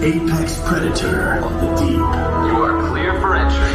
apex predator of the deep. You are clear for entry.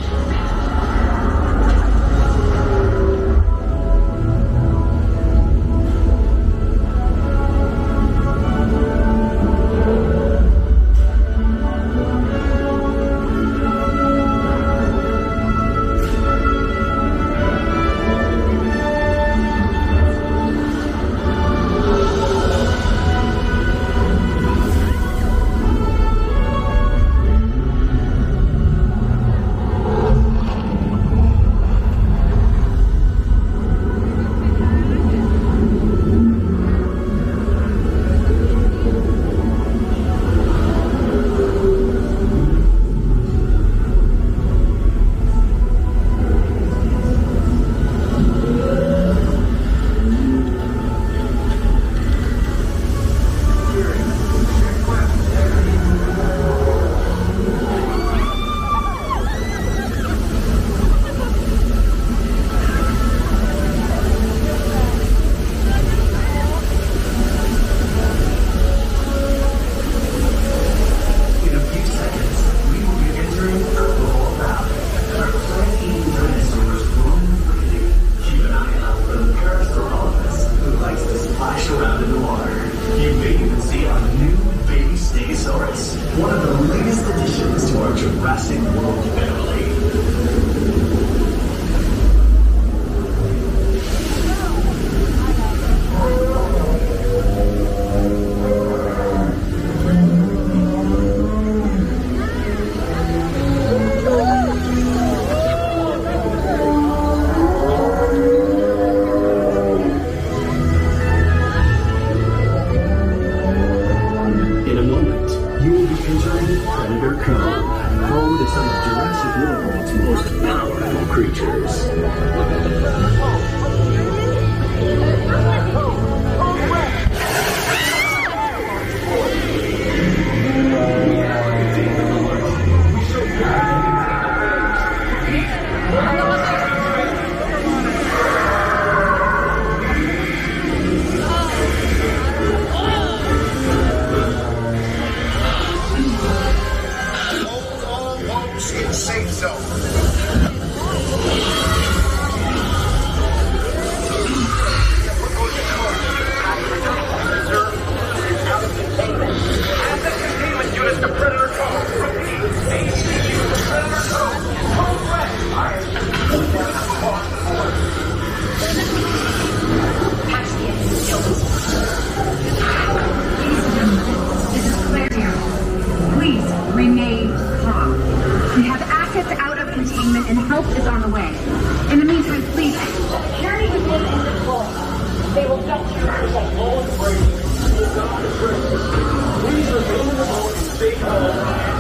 One of the latest additions to our Jurassic World family. Home to some of Jurassic World's most powerful creatures. Safe zone. Please remain calm. We have assets out of containment and help is on the way. In the meantime, please. Journey begins in deploy. They will get you to the whole bridge. Please remain in the boat and stay calm.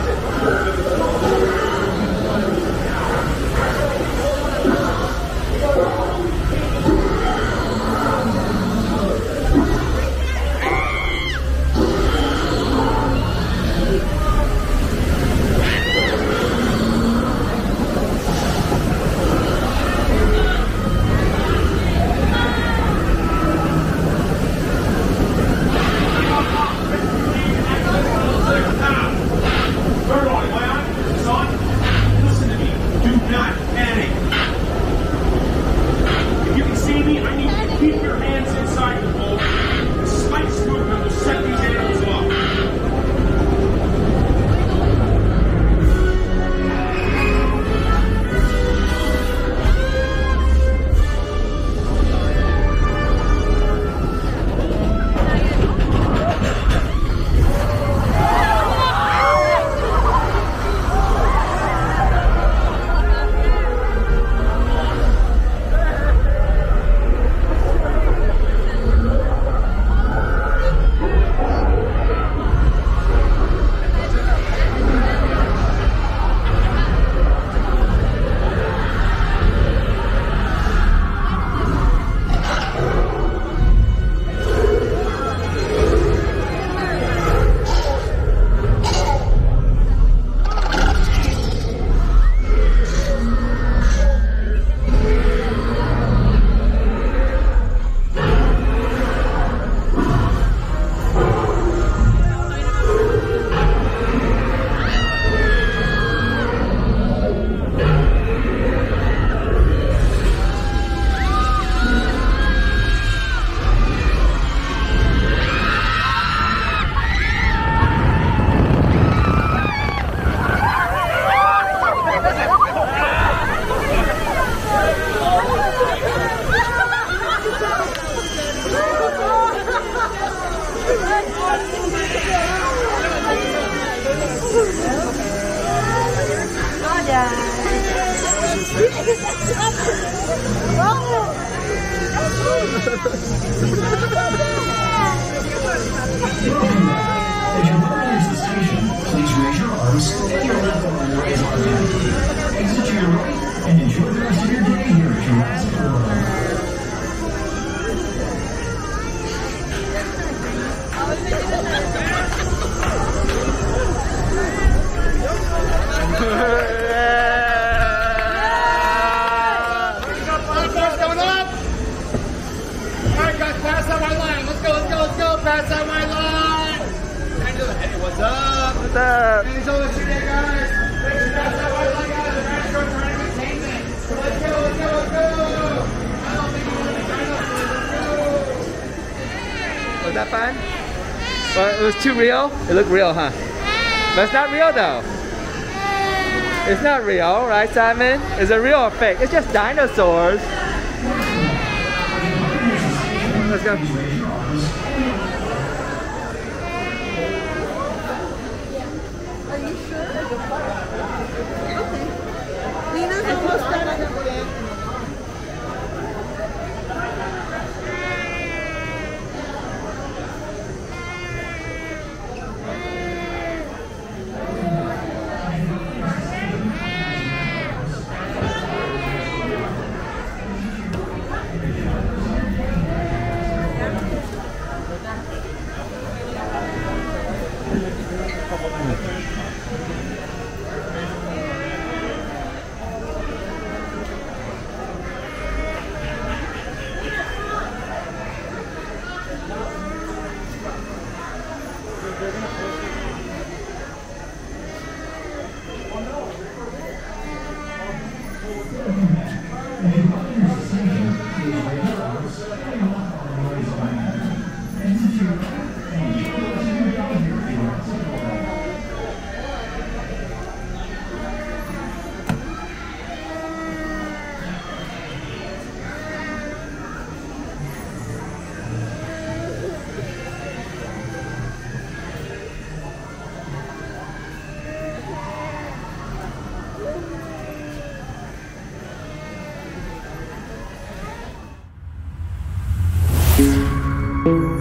As your boat enters the station, please raise your arms, and your left arm raise on deck. Exit to your right, and enjoy the rest of your day here at Jurassic World. Pass out my line! Hey, what's up? What's up? Hey, so let's get guys. Let's pass out my line, guys. The Jurassic World Entertainment. Let's go, let's go, let's go! I don't think you want to sign up. Let's go! Was that fun? Well, it was too real? It looked real, huh? But it's not real though. It's not real, right, Simon? Is it real or fake? It's just dinosaurs. Let's go. Thank you.